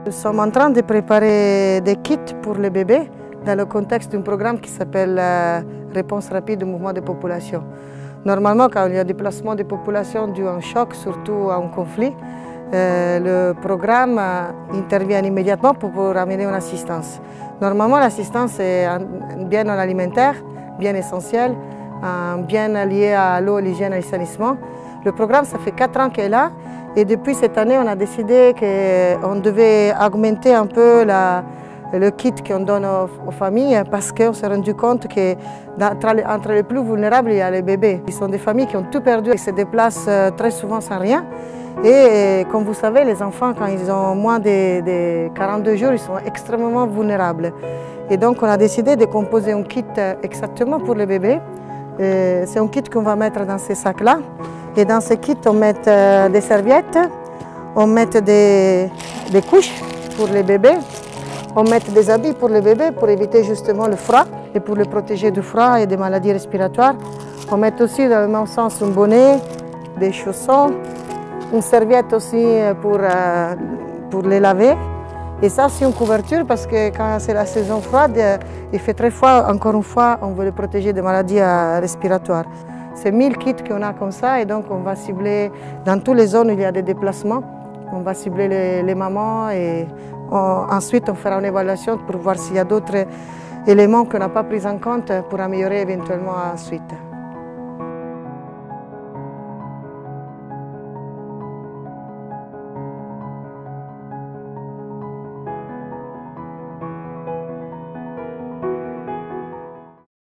Nous sommes en train de préparer des kits pour les bébés dans le contexte d'un programme qui s'appelle Réponse rapide au mouvement de population. Normalement, quand il y a déplacement de population dû à un choc, surtout à un conflit, le programme intervient immédiatement pour amener une assistance. Normalement, l'assistance est un bien alimentaire, bien essentiel, un bien lié à l'eau, l'hygiène et l'assainissement. Le programme, ça fait 4 ans qu'il est là et depuis cette année, on a décidé qu'on devait augmenter un peu le kit qu'on donne aux familles parce qu'on s'est rendu compte qu'entre les plus vulnérables, il y a les bébés. Ils sont des familles qui ont tout perdu et se déplacent très souvent sans rien. Et comme vous savez, les enfants, quand ils ont moins de 42 jours, ils sont extrêmement vulnérables. Et donc, on a décidé de composer un kit exactement pour les bébés. C'est un kit qu'on va mettre dans ces sacs-là. Et dans ce kit, on met des serviettes, on met des couches pour les bébés, on met des habits pour les bébés pour éviter justement le froid et pour les protéger du froid et des maladies respiratoires. On met aussi dans le même sens un bonnet, des chaussons, une serviette aussi pour les laver. Et ça, c'est une couverture parce que quand c'est la saison froide, il fait très froid. Encore une fois, on veut les protéger des maladies respiratoires. C'est 1000 kits qu'on a comme ça et donc on va cibler dans toutes les zones où il y a des déplacements. On va cibler les mamans et ensuite on fera une évaluation pour voir s'il y a d'autres éléments qu'on n'a pas pris en compte pour améliorer éventuellement ensuite.